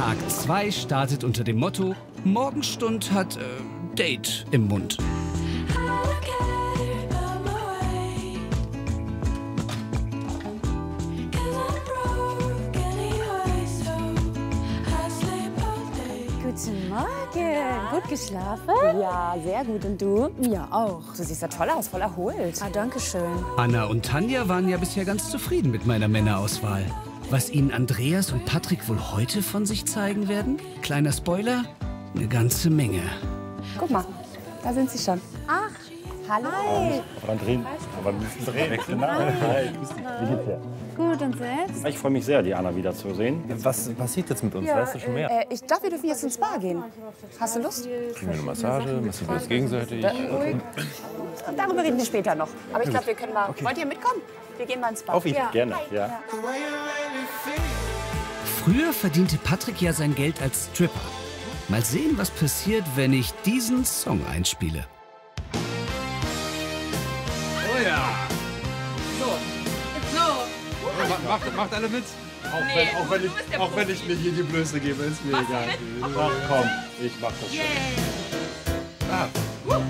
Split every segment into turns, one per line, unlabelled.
Tag 2 startet unter dem Motto: Morgenstund hat Date im Mund.
Guten Morgen. Gut geschlafen?
Ja, sehr gut. Und du?
Ja, auch.
Du siehst ja toll aus, voll erholt.
Ah, danke schön.
Anna und Tanja waren ja bisher ganz zufrieden mit meiner Männerauswahl. Was ihnen Andreas und Patrick wohl heute von sich zeigen werden? Kleiner Spoiler, eine ganze Menge.
Guck mal, da sind sie schon.
Ach,
Hallo.
hi.
Aber drehen. Aber ein bisschen drehen. Genau. Hi, grüß dich. Wie geht's dir?
Gut, und selbst?
Ich freue mich sehr, die Anna wiederzusehen.
Was passiert jetzt mit uns? Weißt du schon mehr?
Ich dachte, wir dürfen jetzt ins Spa gehen. Hast du Lust?
Kriegen wir eine Massage? Massieren wir uns gegenseitig?
Darüber reden wir später noch. Aber ich glaube, wir können mal... Okay. Wollt ihr mitkommen? Wir gehen mal ins Spa.
Auf ihn.
Ja.
Gerne, ja.
Früher verdiente Patrick ja sein Geld als Stripper. Mal sehen, was passiert, wenn ich diesen Song einspiele.
Oh ja! Macht alle mit? Auch wenn ich mir hier die Blöße gebe, ist mir egal.
Ach komm, ich mach das schon.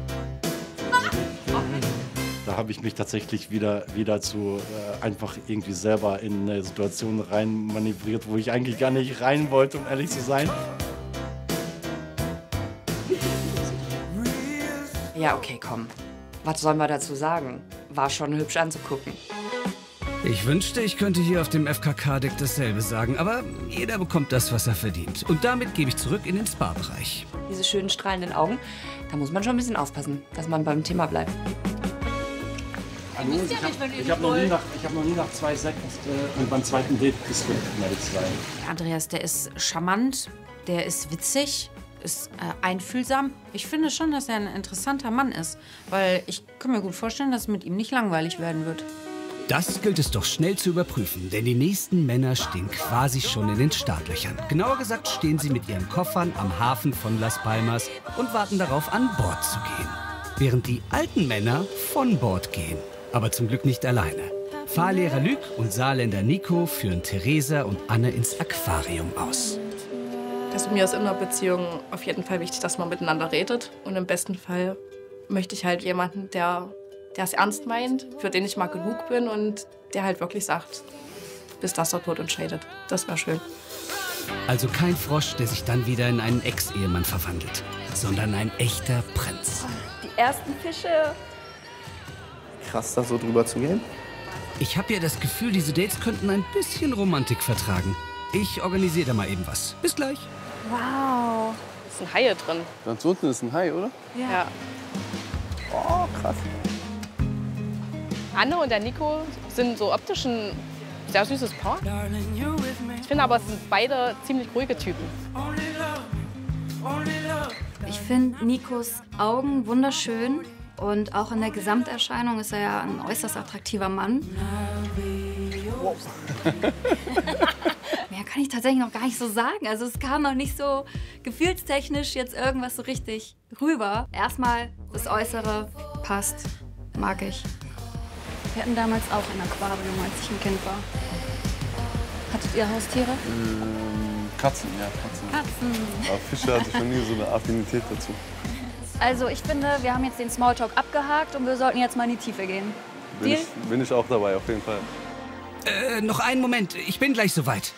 Da habe ich mich tatsächlich wieder zu einfach irgendwie selber in eine Situation rein manövriert, wo ich eigentlich gar nicht rein wollte, um ehrlich zu sein.
Ja, okay, komm. Was sollen wir dazu sagen? War schon hübsch anzugucken.
Ich wünschte, ich könnte hier auf dem FKK-Deck dasselbe sagen, aber jeder bekommt das, was er verdient. Und damit gebe ich zurück in den Spa-Bereich.
Diese schönen strahlenden Augen, da muss man schon ein bisschen aufpassen, dass man beim Thema bleibt.
Hallo, ich hab noch nie nach 2 Sekunden und beim zweiten Date gescriptet, um ehrlich zu sein.
Andreas, der ist charmant, der ist witzig, ist einfühlsam. Ich finde schon, dass er ein interessanter Mann ist, weil ich kann mir gut vorstellen, dass es mit ihm nicht langweilig werden wird.
Das gilt es doch schnell zu überprüfen, denn die nächsten Männer stehen quasi schon in den Startlöchern. Genauer gesagt stehen sie mit ihren Koffern am Hafen von Las Palmas und warten darauf, an Bord zu gehen. Während die alten Männer von Bord gehen, aber zum Glück nicht alleine. Fahrlehrer Luc und Saarländer Nico führen Theresa und Anne ins Aquarium aus.
Also mir ist in einer Beziehung auf jeden Fall wichtig, dass man miteinander redet. Und im besten Fall möchte ich halt jemanden, der es ernst meint, für den ich mal genug bin und der halt wirklich sagt, bis dass der Tod uns scheidet. Das wäre schön.
Also kein Frosch, der sich dann wieder in einen Ex-Ehemann verwandelt, sondern ein echter Prinz.
Die ersten Fische.
Krass, da so drüber zu gehen.
Ich habe ja das Gefühl, diese Dates könnten ein bisschen Romantik vertragen. Ich organisiere da mal eben was. Bis gleich.
Wow.
Es sind Haie drin.
Ganz unten ist ein Hai, oder?
Ja.
Oh, krass.
Anne und der Nico sind so optisch ein sehr süßes Paar. Ich finde aber, es sind beide ziemlich ruhige Typen.
Ich finde Nikos Augen wunderschön und auch in der Gesamterscheinung ist er ja ein äußerst attraktiver Mann. Mehr kann ich tatsächlich noch gar nicht so sagen. Also es kam noch nicht so gefühlstechnisch jetzt irgendwas so richtig rüber. Erstmal das Äußere passt, mag ich. Wir hatten damals auch ein Aquarium, als ich ein Kind war. Hattet ihr Haustiere?
Katzen, ja, Katzen.
Katzen.
Aber Fische hatte ich schon nie so eine Affinität dazu.
Also ich finde, wir haben jetzt den Smalltalk abgehakt und wir sollten jetzt mal in die Tiefe gehen.
Bin ich auch dabei, auf jeden Fall.
Noch einen Moment, ich bin gleich soweit.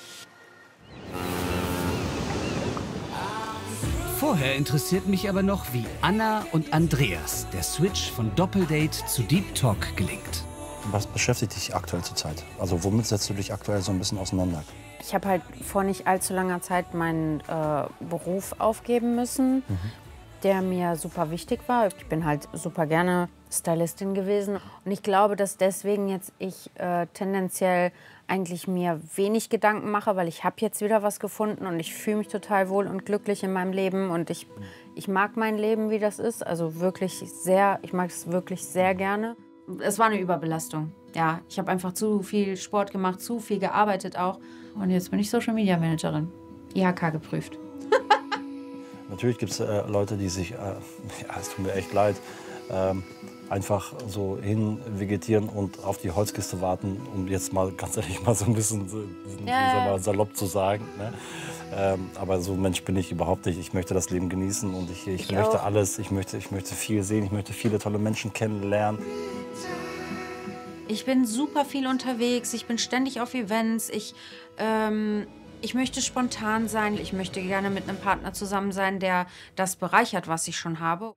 Vorher interessiert mich aber noch, wie Anna und Andreas der Switch von Doppeldate zu Deep Talk gelingt.
Was beschäftigt dich aktuell zurzeit? Also womit setzt du dich aktuell so ein bisschen auseinander?
Ich habe halt vor nicht allzu langer Zeit meinen Beruf aufgeben müssen, der mir super wichtig war. Ich bin halt super gerne Stylistin gewesen. Und ich glaube, dass deswegen jetzt ich tendenziell eigentlich mir wenig Gedanken mache, weil ich habe jetzt wieder was gefunden und ich fühle mich total wohl und glücklich in meinem Leben und ich mag mein Leben, wie das ist. Also wirklich sehr, ich mag es wirklich sehr gerne.
Es war eine Überbelastung. Ja, ich habe einfach zu viel Sport gemacht, zu viel gearbeitet auch. Und jetzt bin ich Social Media Managerin. IHK geprüft.
Natürlich gibt es Leute, die sich, ja, es tut mir echt leid, einfach so hin vegetieren und auf die Holzkiste warten, um jetzt mal ganz ehrlich mal so ein bisschen salopp zu sagen. Ne? Aber so ein Mensch bin ich überhaupt nicht. Ich möchte das Leben genießen und ich möchte alles. Ich möchte viel sehen, ich möchte viele tolle Menschen kennenlernen.
Ich bin super viel unterwegs, ich bin ständig auf Events, ich möchte spontan sein, ich möchte gerne mit einem Partner zusammen sein, der das bereichert, was ich schon habe.